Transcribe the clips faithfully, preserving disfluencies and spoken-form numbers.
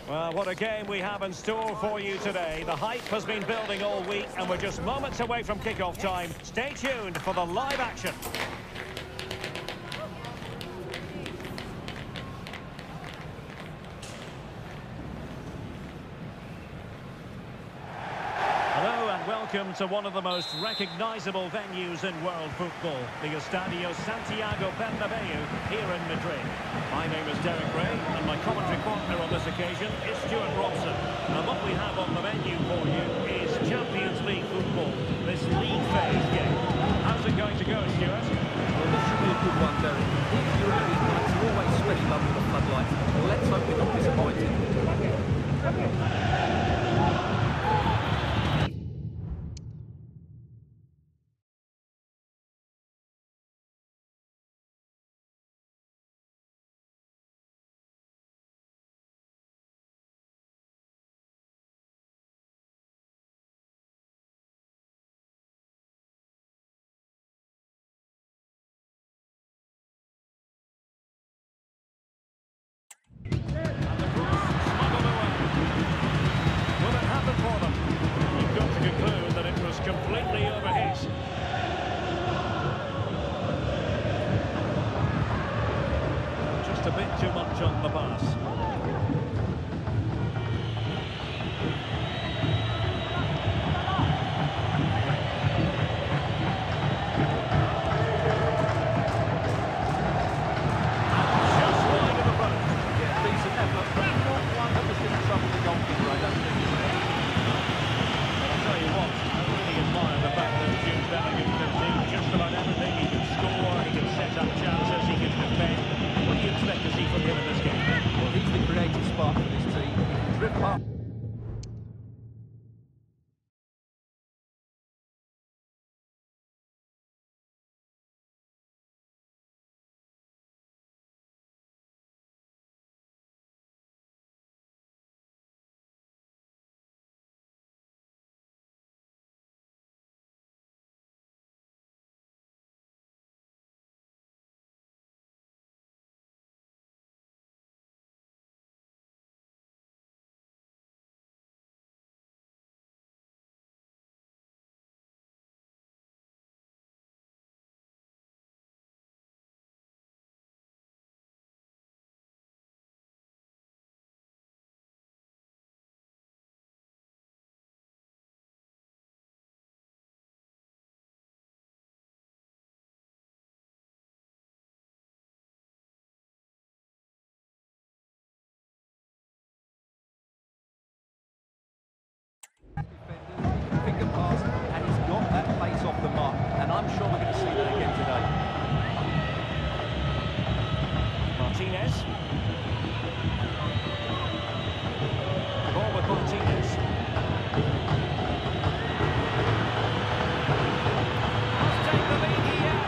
Well, what a game we have in store for you today. The hype has been building all week, and we're just moments away from kickoff time. Stay tuned for the live action. Welcome to one of the most recognisable venues in world football, the Estadio Santiago Bernabeu here in Madrid. My name is Derek Ray, and my commentary partner on this occasion is Stuart Robson. And what we have on the menu for you is Champions League football, this league phase game. How's it going to go, Stuart? Well, this should be a good one, Derek. These European nights are always special under the floodlights. Let's hope we're not disappointed. Completely overhit. Just a bit too much on the pass. Just wide of the post. Yeah, decent effort, but not one that was going to trouble the goalkeeper, I don't think. But I'll tell you what, I really admire the fact that Jude Bellingham can do just about everything. He can score, he can set up chances, he can defend. What do you expect to see from him in this game? Well, he's the creative spark for this team. He can drip past. Finger pass, and he's got that pace off the mark, and I'm sure we're going to see that again today. Martinez. The ball with Martinez. Must take the lead here.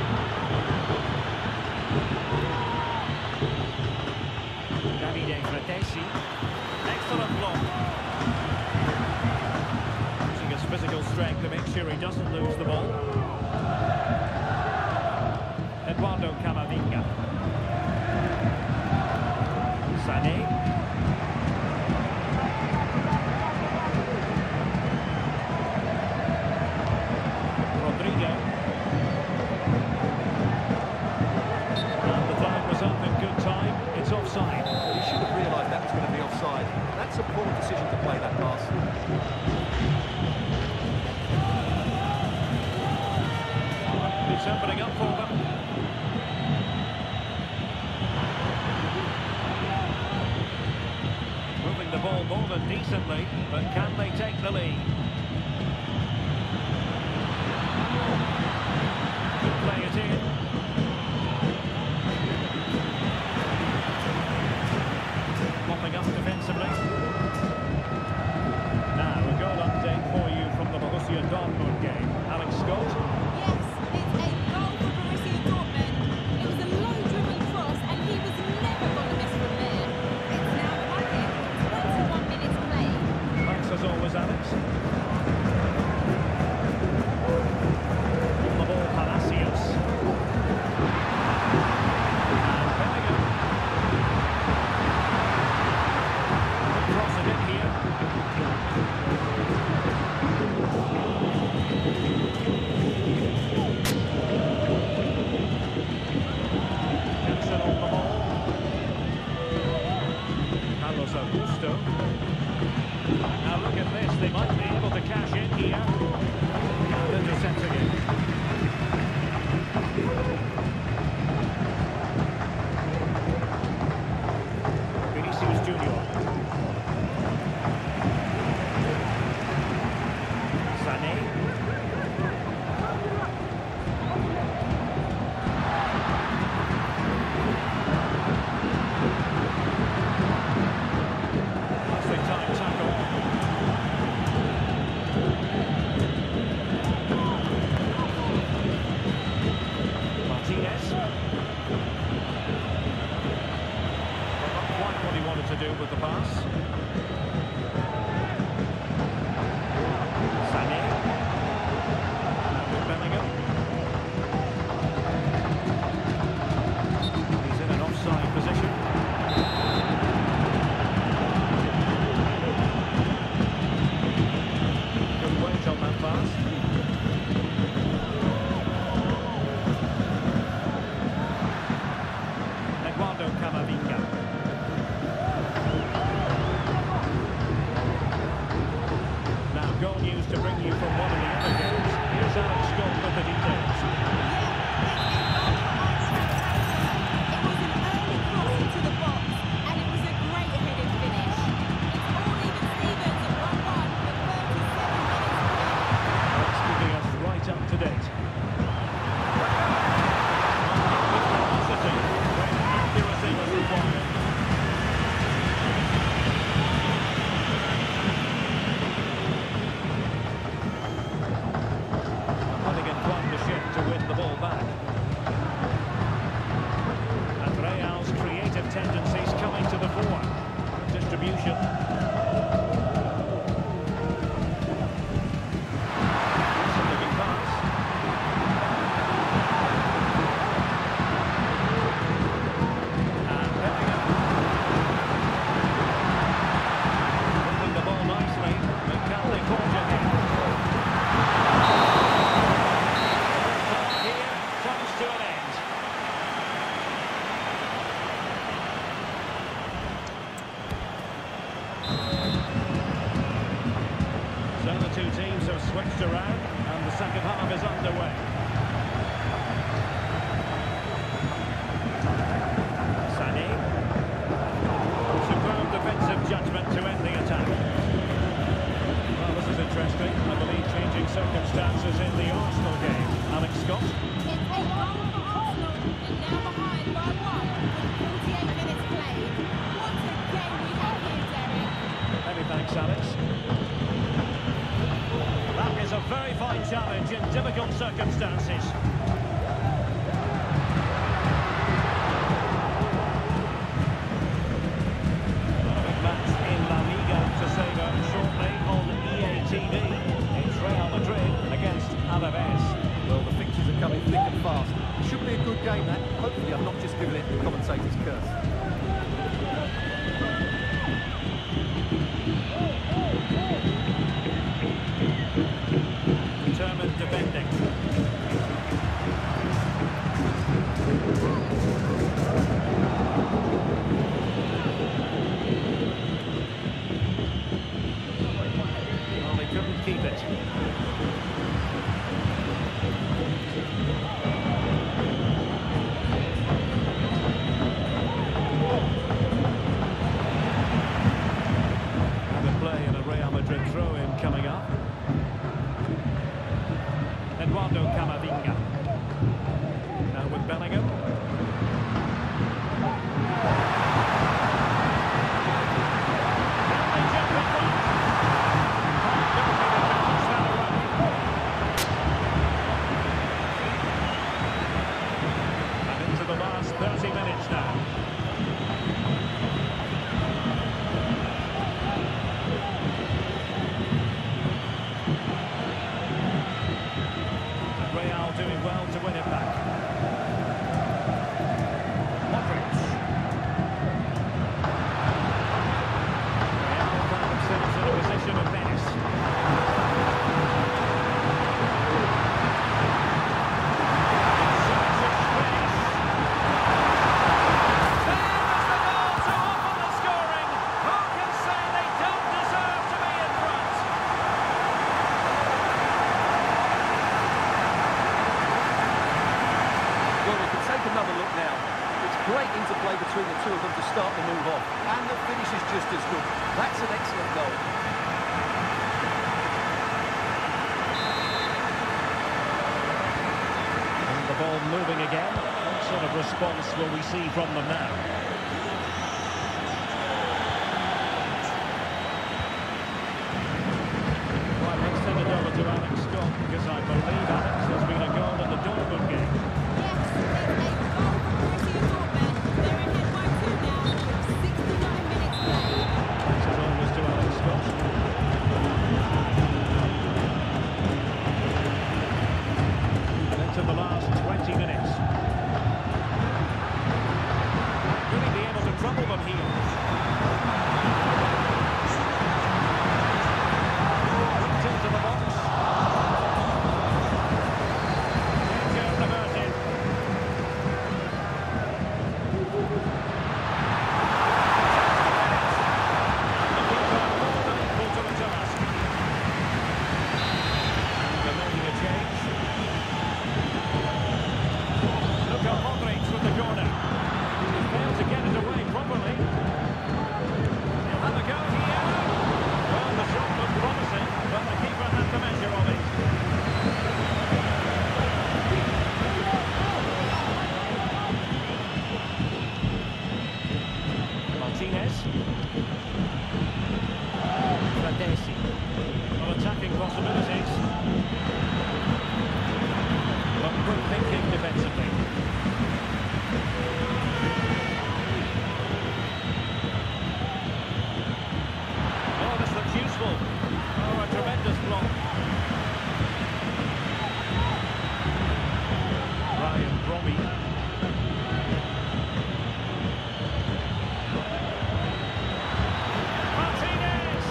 Davide Fratesi. Excellent block. Physical strength to make sure he doesn't lose the ball. Eduardo Camavinga. Sani. Rodrigo. And the flag was up in good time. It's offside. He should have realised that was going to be offside. That's a poor decision to play that pass. It's opening up for them. Moving the ball more than decently, but can they take the lead? Could play it in. Mopping up defensively. Now a goal update for you from the Borussia Dortmund game. Alex Scott. As always, Alex. underway. Sani. Superb defensive judgment to end the attack. Well, this is interesting. I believe changing circumstances in the Arsenal game. Alex Scott. It's a goal for Arsenal, and now behind by one with forty-eight minutes played. What a game we have here, Derek. Many thanks, Alex. That is a very fine challenge in difficult circumstances. A big match in La Liga to savour shortly on E A T V. It's Real Madrid against Alaves. Well, the fixtures are coming thick and fast. Should be a good game, that. Hopefully I'm not just giving it the commentator's curse. Determined defending. Well, they couldn't keep it. And a play and a Real Madrid throw-in coming up. Eduardo Camavinga. Now with Bellingham. And they jump in front. Don't think they can push that away. And into the last thirty minutes now. Real doing well to win it back. Modric. Real find themselves in a position of menace. Search of space. There is the goal to open the scoring. Who can say they don't deserve to be in front? Well, we can take another look now. It's great interplay between the two of them to start the move off. And the finish is just as good. That's an excellent goal. And the ball moving again. What sort of response will we see from them now? Right, let's send it over to Alex Scott, because I believe, Alex, there's been a goal in the Dortmund game. Yes, it's a goal for Borussia Dortmund. They're ahead by two now with sixty-nine minutes played. Thanks as always to Alex Scott. And into the last twenty minutes. Will he be able to trouble them here? Whipped into the box. Danger averted. The keeper more than equal to the task. And they're making a change. Look at Modric with the corner. He failed to get it away properly. He'll have a go here. Well, the shot looked promising, but the keeper had the measure of it. Martinez. Radesi. Well, attacking possibilities. But good thinking defensively. Oh, this looks useful. Oh, a tremendous block. Ryan Bromby. Martinez!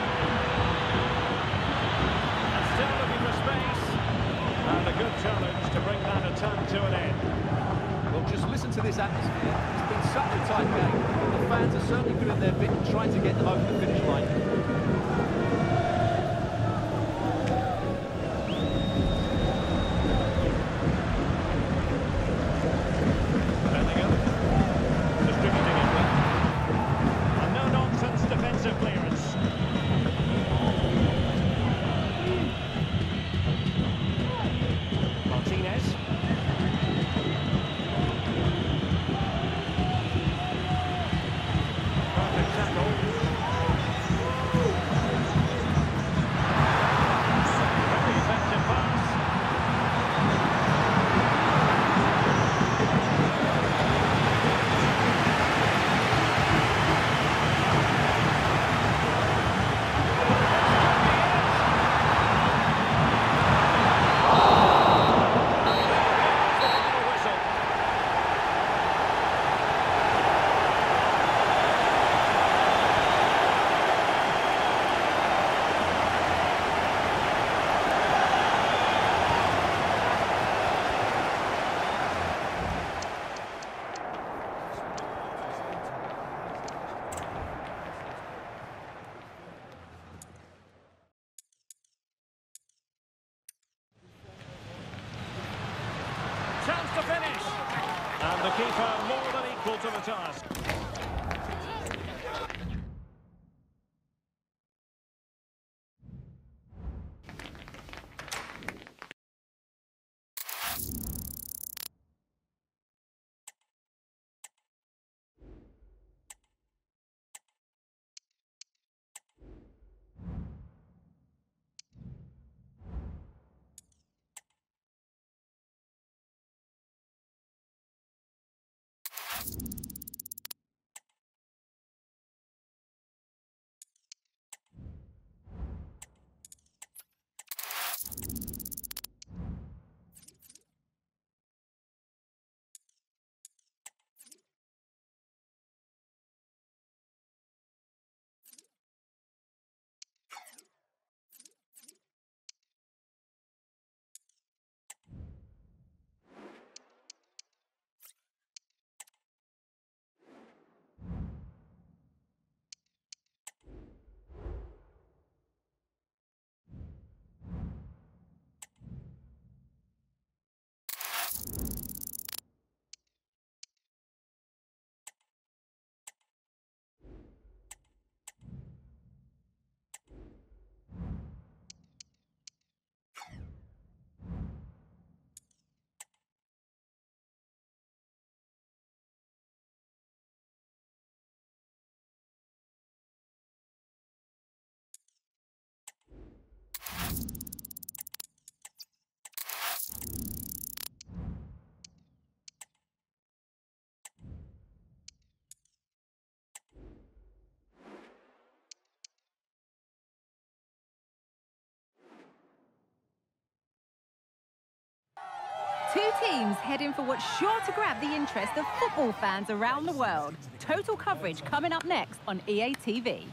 And still looking for space. And a good challenge to bring that attack to an end. Well, just listen to this atmosphere. It's been such a tight game. The fans are certainly doing their bit and trying to get them over the finish line. goalkeeper more than equal to the task. Two teams heading for what's sure to grab the interest of football fans around the world. Total coverage coming up next on E A T V.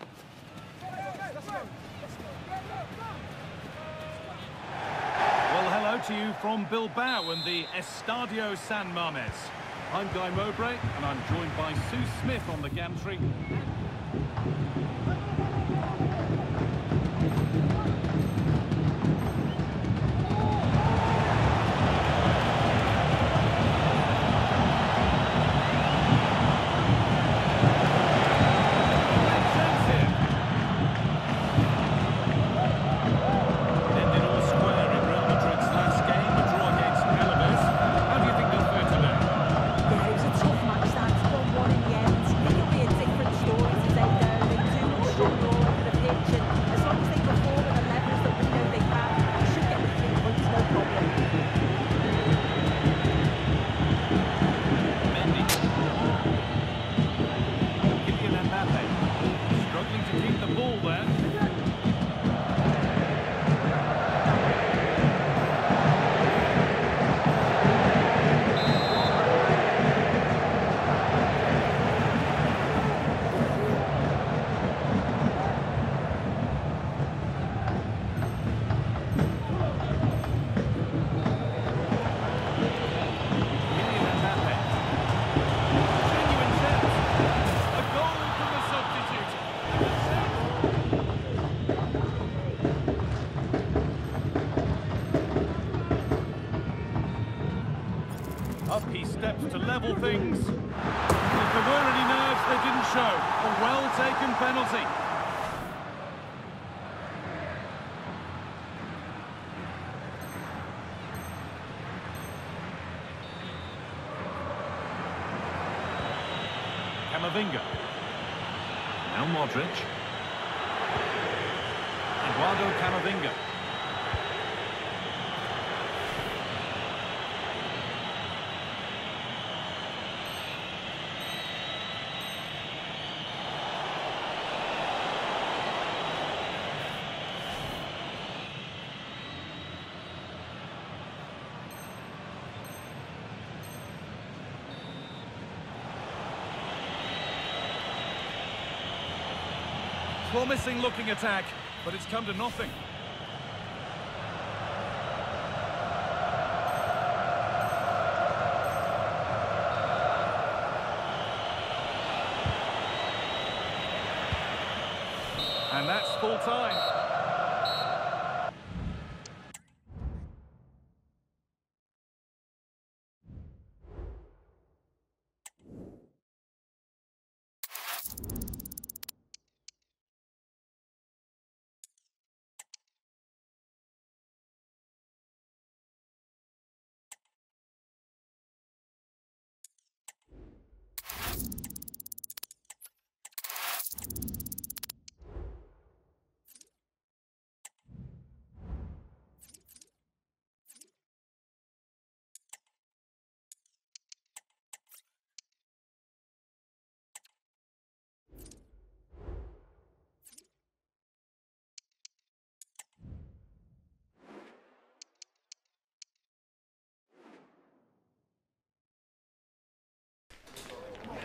Well, hello to you from Bilbao and the Estadio San Mamés. I'm Guy Mowbray, and I'm joined by Sue Smith on the gantry. Up he steps to level things. If there were any nerves, they didn't show. A well-taken penalty. Camavinga. Now Modric. Eduardo Camavinga. Promising looking attack, but it's come to nothing. And that's full time.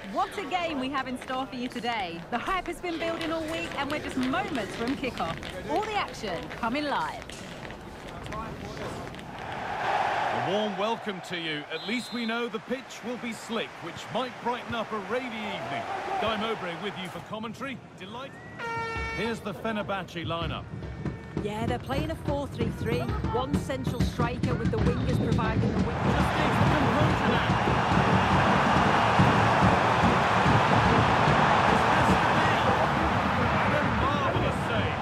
What a game we have in store for you today. The hype has been building all week and we're just moments from kickoff. All the action coming live. A warm welcome to you. At least we know the pitch will be slick, which might brighten up a rainy evening. Guy Mowbray with you for commentary. Delight. Here's the Fenerbahce lineup. Yeah, they're playing a four three three. One central striker with the wingers providing the width. Just needs the composure now. This has to be. And a marvellous save.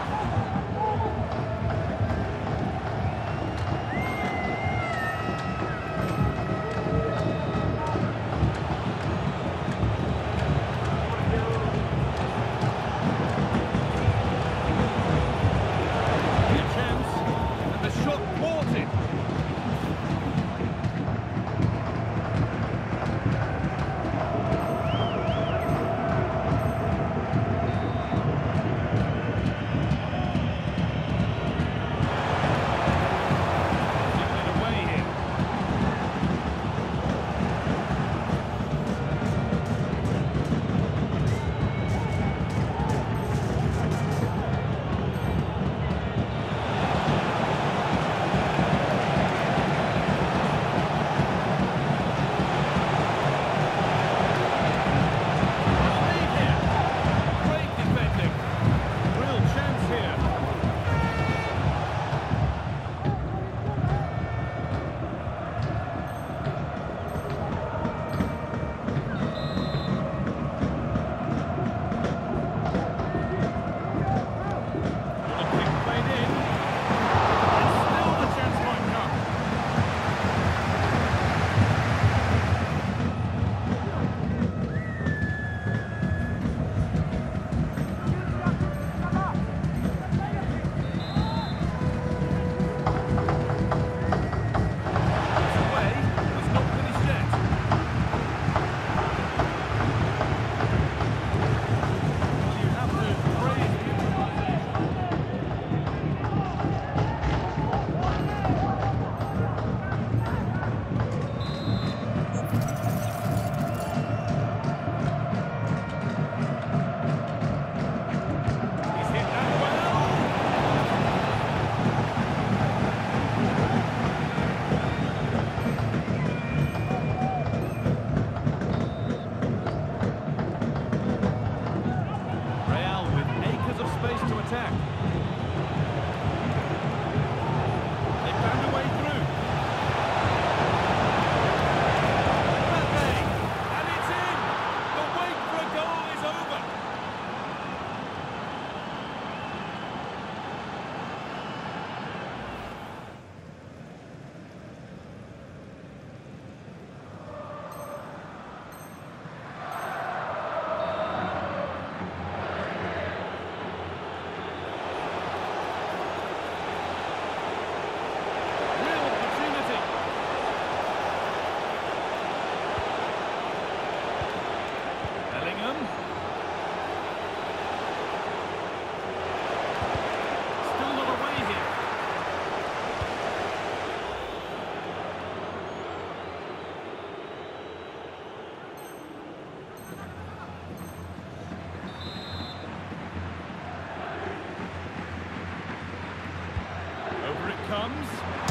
Comes.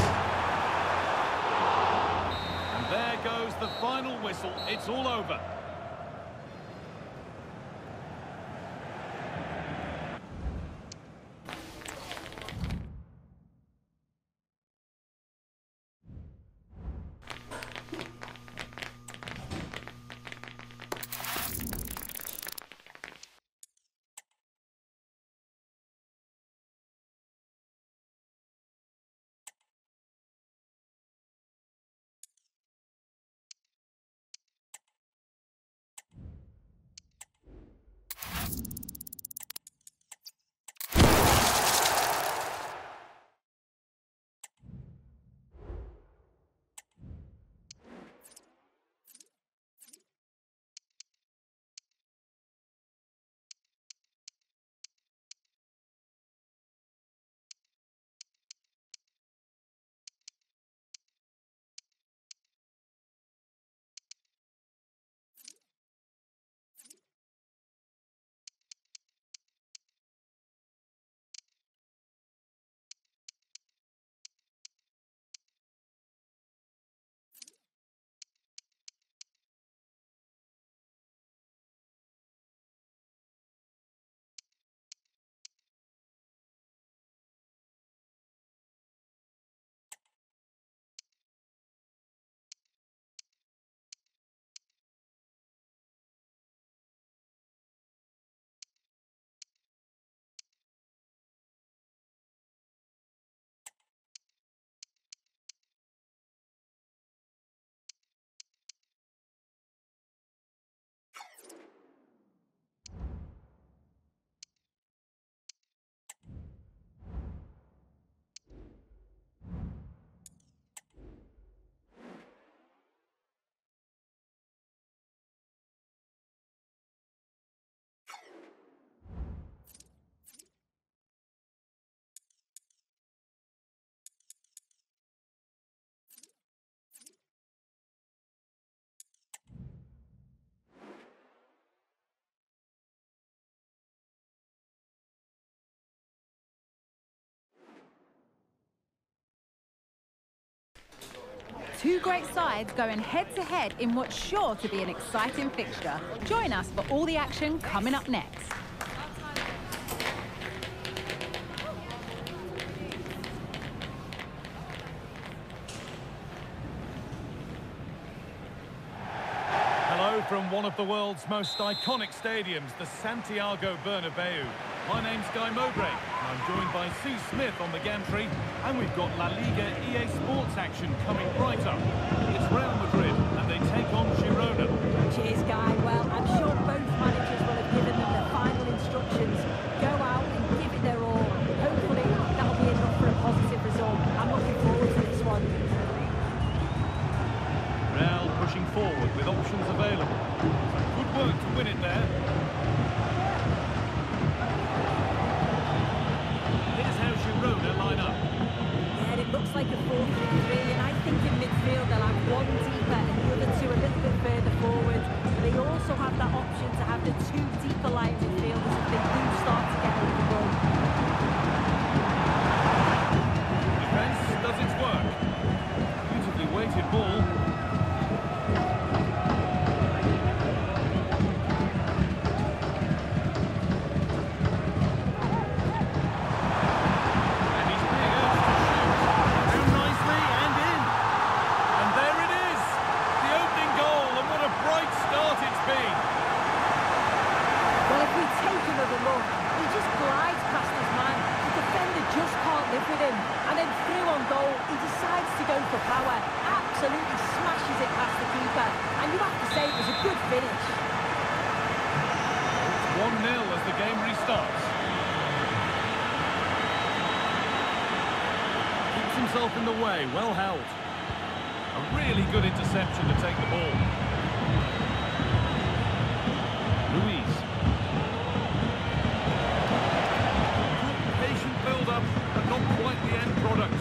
And there goes the final whistle. It's all over. Two great sides going head-to-head in what's sure to be an exciting fixture. Join us for all the action coming up next. Hello from one of the world's most iconic stadiums, the Santiago Bernabeu. My name's Guy Mowbray. I'm joined by Sue Smith on the gantry, and we've got La Liga E A Sports action coming right up. It's Real Madrid, and they take on Girona. Cheers, Guy. Well, I'm sure both managers will have given them the final instructions. Go out and give it their all. Hopefully, that'll be enough for a positive result. I'm looking forward to this one. Real pushing forward with options available. Good work to win it there. Here's how Girona line up. Yeah, it looks like a four three three, and I think in midfield they'll have one deeper and the other two a little bit further forward. But they also have that option to have the two deeper line midfielders if they do start to get over the ball. Defence does its work. Beautifully weighted ball. Absolutely smashes it past the keeper, and you have to say it was a good finish. It's one nil as the game restarts. Keeps himself in the way, well held. A really good interception to take the ball. Luis. Good patient build-up, but not quite the end product.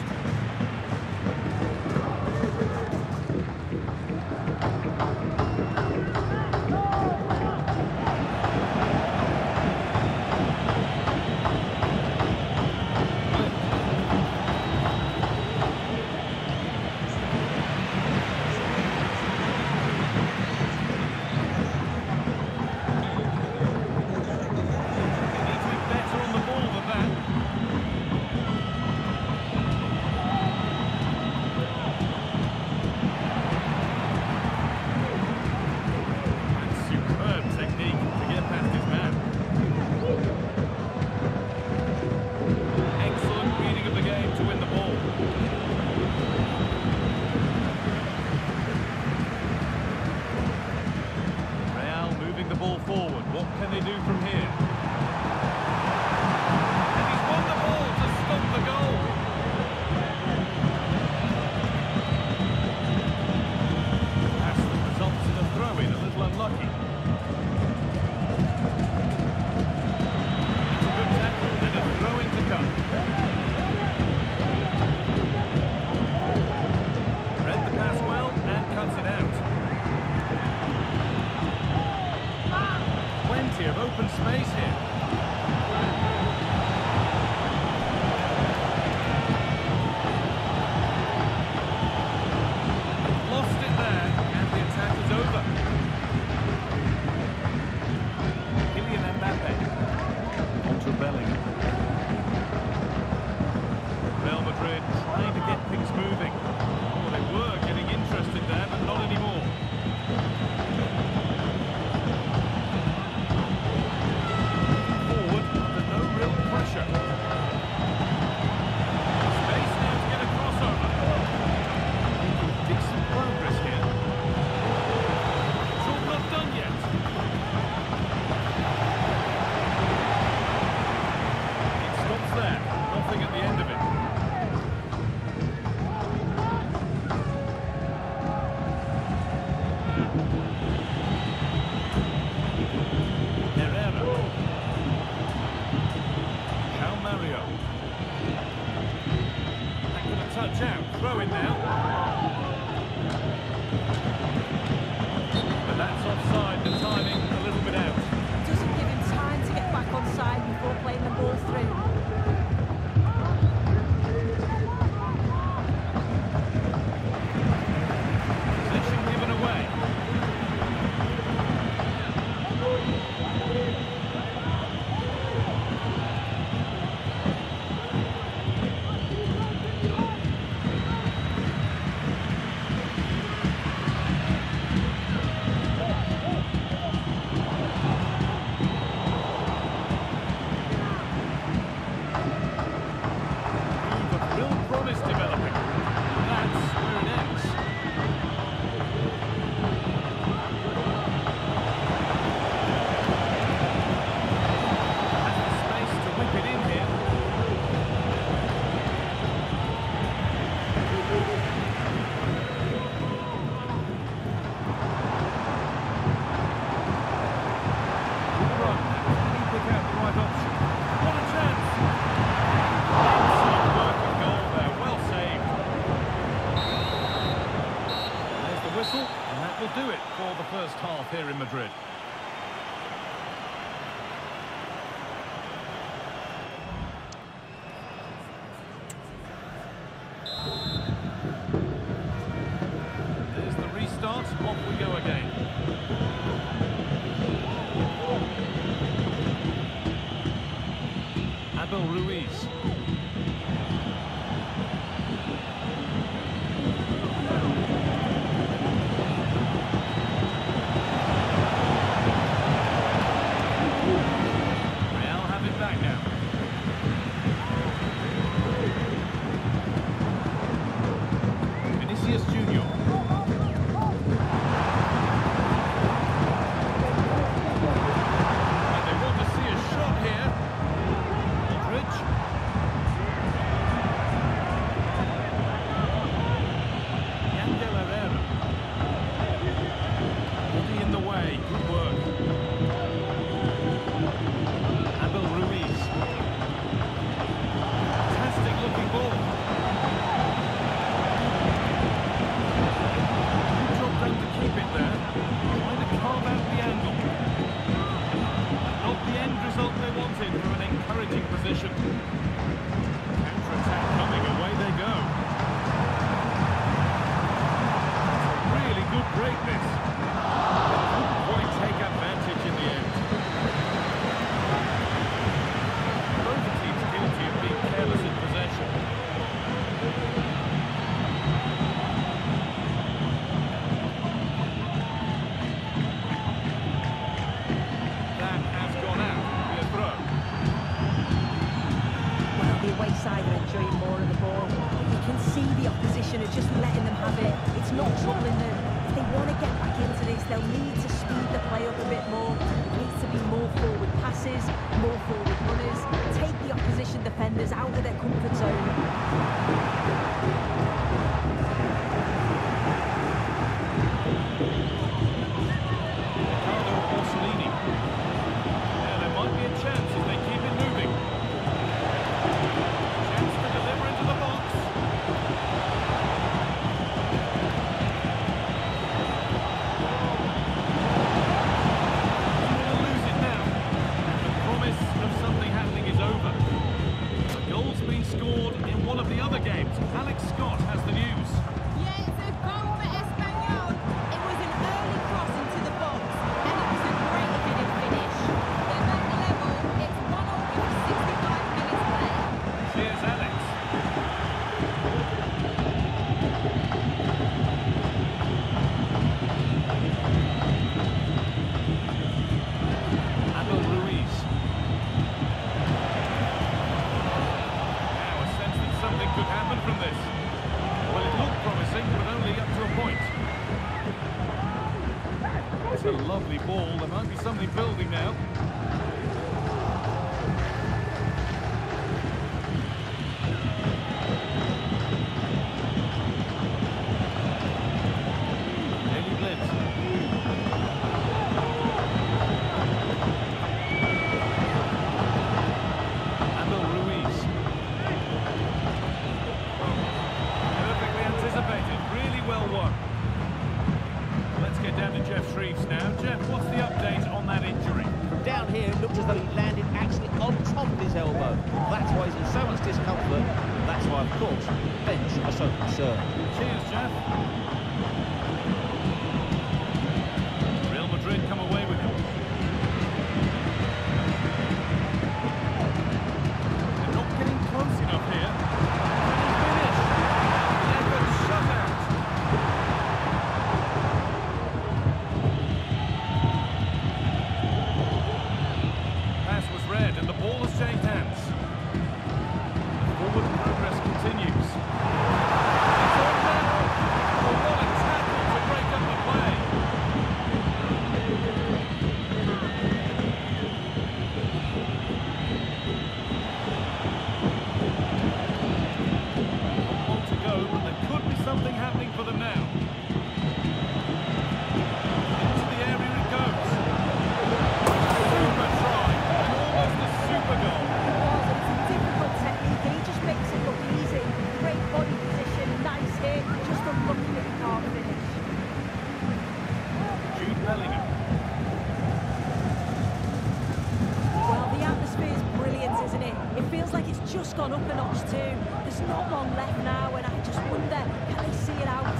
that will do it for the first half here in Madrid. There's the restart. Off we go again. Abel Ruiz. Are just letting them have it. It's not troubling them. If they want to get back into this, they'll need to speed the play up a bit more. It needs to be more forward passes, more forward runners, take the opposition defenders out of their comfort zone. Yeah, there might be a chance if they keep it moving. Chance to deliver into the box. Scored in one of the other games. Alex Scott has the news. Yeah, it's a goal for Espanyol. It was an early cross into the box, and it was a great headed finish. They're back level. It's one all with sixty-five minutes played. Here's Alex. Abel Ruiz. Something could happen from this. Well, it looked promising, but only up to a point. It's a lovely ball. There might be something building now. Down here, it looked as though he landed actually on top of his elbow. That's why he's in so much discomfort. That's why, of course, the bench are so concerned. Cheers, Jeff. Real Madrid come away with it. They're not getting close enough here. Finish. Effort shut out. And the ball has changed hands. Forward progress continues. It's on now. Oh, what a tackle to break up the play. One to go, but there could be something happening for them now. Into the area it goes. Super try. Super goal. It's a difficult technique and he just makes it look easy. Great body position, nice hit, just unlucky that he can't finish. Just not long left now, and I just wonder, can they see it out?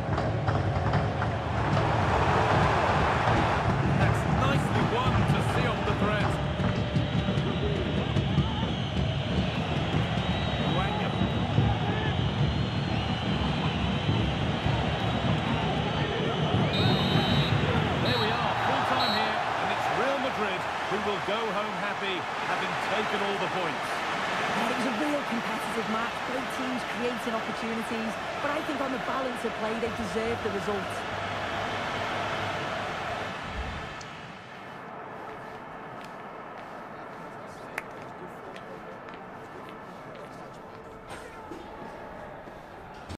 That's nicely won to see off the threat. There we are, full time here, and it's Real Madrid who will go home happy, having taken all the points. Yeah, it was a real competitive match, both teams creating opportunities, but I think on the balance of play, they deserved the result.